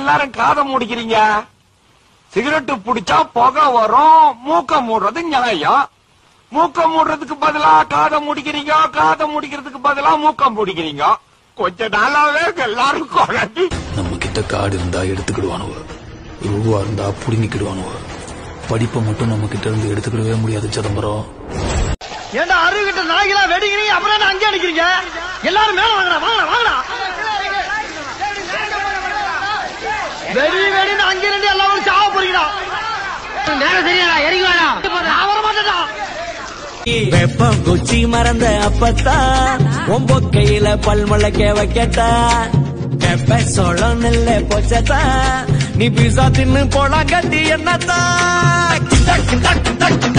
எல்லாரும் காதை மூடிக்கிறீங்க? சிகரெட்டு பிடிச்சா புகை வரும், மூக்க மூடுறது நியாயம். மூக்க மூடுறதுக்கு பதிலா காதை முடிக்கிறீங்க, காதை முடிக்கிறதுக்கு பதிலா மூக்கம் பிடிக்கிறீங்க. கொஞ்ச நாளாவே எல்லாரும் குழம்பி. நம்ம கிட்ட காடு இருந்தா எடுத்துக்கிடுவானுவ, ரூபா இருந்தா புடுங்கிக்கிடுவானுவ. படிப்பை மட்டும் நம்ம கிட்ட இருந்து எடுத்துக்கிடவே முடியாது சிதம்பரம். ஏண்டா அருகிட்ட நாய்களா வெடிக்கிறீங்க, அப்புறம் என்ன அங்கே அடிக்கிறீங்க? எல்லாரும் மேல வாங்கடா, வாங்கடா, வாங்கடா. வெடி வெடின்னு அங்கே ரெண்டு எல்லாரும் சாவ போறீங்கடா. நேரம் சரியா இறங்கி வாடா. நான் வர மாட்டேடா. வெப்பம் குச்சி மறந்த அப்பத்தான் ஒம்பொக்கையில பல்முளைக்க வைக்கட்டா. வெப்ப சோளம் நெல்ல போச்சத்தா, நீ பீசா தின்னு போலாம் கட்டி என்னத்தான்.